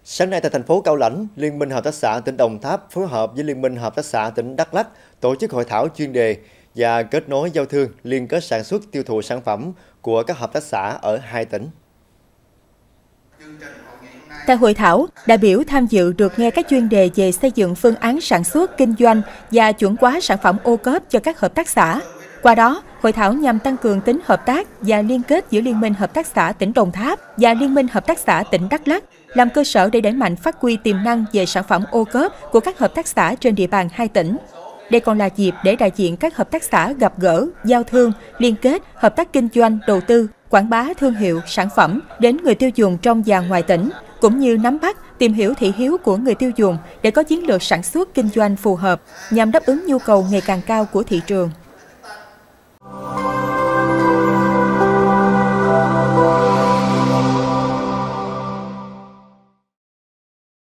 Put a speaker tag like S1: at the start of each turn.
S1: Sáng nay tại thành phố Cao Lãnh, Liên minh Hợp tác xã tỉnh Đồng Tháp phối hợp với Liên minh Hợp tác xã tỉnh Đắk Lắk tổ chức hội thảo chuyên đề và kết nối giao thương liên kết sản xuất tiêu thụ sản phẩm của các hợp tác xã ở hai tỉnh.
S2: Tại hội thảo, đại biểu tham dự được nghe các chuyên đề về xây dựng phương án sản xuất, kinh doanh và chuẩn hóa sản phẩm ô cốp cho các hợp tác xã. Qua đó, hội thảo nhằm tăng cường tính hợp tác và liên kết giữa Liên minh Hợp tác xã tỉnh Đồng Tháp và Liên minh Hợp tác xã tỉnh Đắk Lắk, làm cơ sở để đẩy mạnh phát huy tiềm năng về sản phẩm ô cốp của các hợp tác xã trên địa bàn hai tỉnh. Đây còn là dịp để đại diện các hợp tác xã gặp gỡ, giao thương, liên kết, hợp tác kinh doanh, đầu tư, quảng bá thương hiệu, sản phẩm đến người tiêu dùng trong và ngoài tỉnh, cũng như nắm bắt, tìm hiểu thị hiếu của người tiêu dùng để có chiến lược sản xuất kinh doanh phù hợp nhằm đáp ứng nhu cầu ngày càng cao của thị trường.